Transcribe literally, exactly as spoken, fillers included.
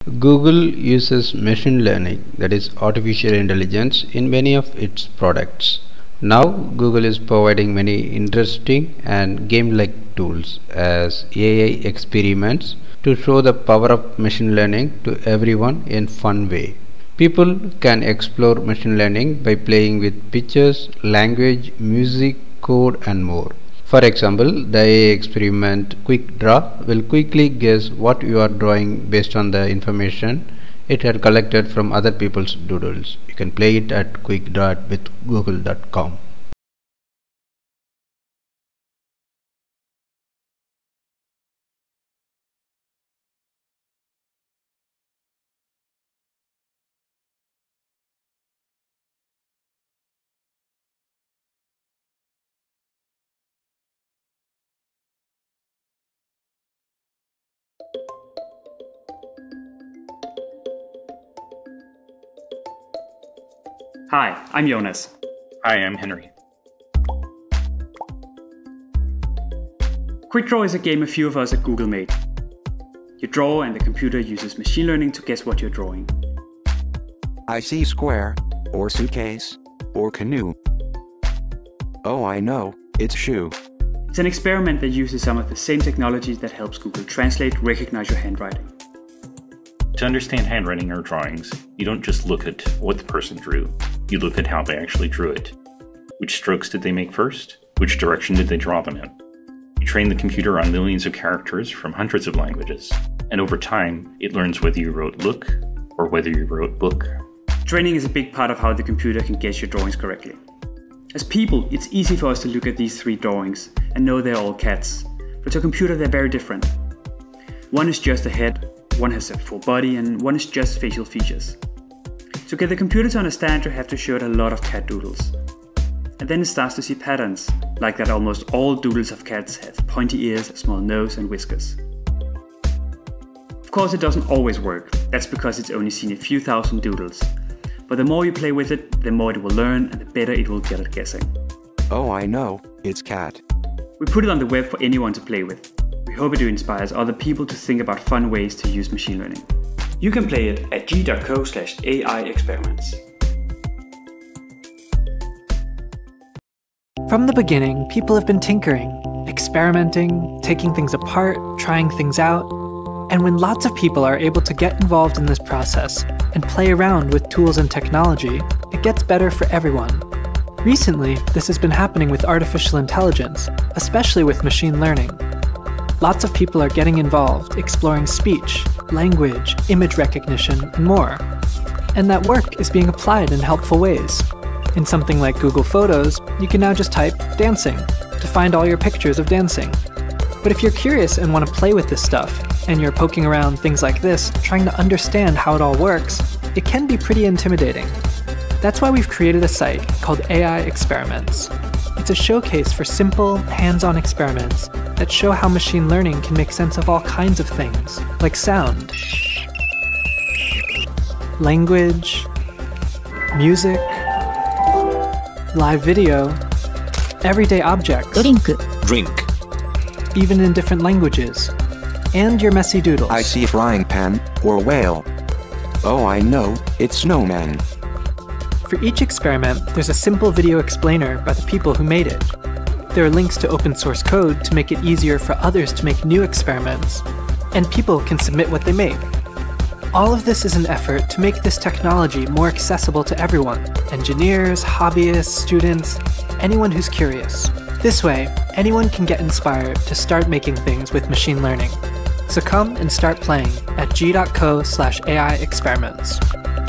Google uses machine learning, that is artificial intelligence, in many of its products. Now Google is providing many interesting and game-like tools as A I experiments to show the power of machine learning to everyone in fun way. People can explore machine learning by playing with pictures, language, music, code and more. For example, the A I experiment Quick Draw will quickly guess what you are drawing based on the information it had collected from other people's doodles. You can play it at quick draw with google dot com. Hi, I'm Jonas. Hi, I'm Henry. Quick Draw is a game a few of us at Google made. You draw and the computer uses machine learning to guess what you're drawing. I see square, or suitcase, or canoe. Oh, I know, it's shoe. It's an experiment that uses some of the same technology that helps Google Translate recognize your handwriting. To understand handwriting or drawings, you don't just look at what the person drew. You look at how they actually drew it. Which strokes did they make first? Which direction did they draw them in? You train the computer on millions of characters from hundreds of languages, and over time, it learns whether you wrote look or whether you wrote book. Training is a big part of how the computer can guess your drawings correctly. As people, it's easy for us to look at these three drawings and know they're all cats, but to a computer they're very different. One is just a head, one has a full body, and one is just facial features. To get the computer to understand, you have to show it a lot of cat doodles. And then it starts to see patterns, like that almost all doodles of cats have pointy ears, a small nose, and whiskers. Of course, it doesn't always work. That's because it's only seen a few thousand doodles. But the more you play with it, the more it will learn and the better it will get at guessing. Oh, I know, it's cat. We put it on the web for anyone to play with. We hope it inspires other people to think about fun ways to use machine learning. You can play it at g dot co slash A I experiments. From the beginning, people have been tinkering, experimenting, taking things apart, trying things out. And when lots of people are able to get involved in this process and play around with tools and technology, it gets better for everyone. Recently, this has been happening with artificial intelligence, especially with machine learning. Lots of people are getting involved, exploring speech, language, image recognition, and more. And that work is being applied in helpful ways. In something like Google Photos, you can now just type dancing to find all your pictures of dancing. But if you're curious and want to play with this stuff, and you're poking around things like this, trying to understand how it all works, it can be pretty intimidating. That's why we've created a site called A I Experiments. It's a showcase for simple, hands-on experiments that show how machine learning can make sense of all kinds of things, like sound, language, music, live video, everyday objects, drink, drink, even in different languages, and your messy doodles. I see a frying pan, or whale. Oh, I know, it's snowman. For each experiment, there's a simple video explainer by the people who made it. There are links to open source code to make it easier for others to make new experiments, and people can submit what they make. All of this is an effort to make this technology more accessible to everyone, engineers, hobbyists, students, anyone who's curious. This way, anyone can get inspired to start making things with machine learning. So come and start playing at g dot co slash A I experiments.